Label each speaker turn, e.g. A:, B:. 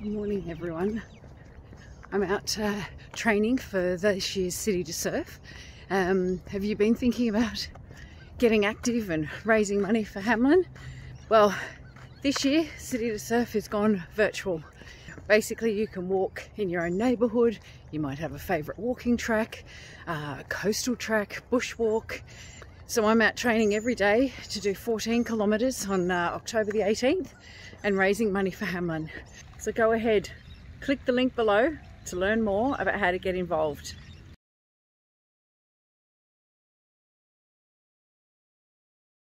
A: Good morning everyone. I'm out training for this year's City2Surf. Have you been thinking about getting active and raising money for Hamlin? Well, this year City2Surf has gone virtual. Basically you can walk in your own neighbourhood. You might have a favourite walking track, coastal track, bushwalk. So I'm out training every day to do 14 kilometres on October the 18th and raising money for Hamlin. So go ahead, click the link below to learn more about how to get involved.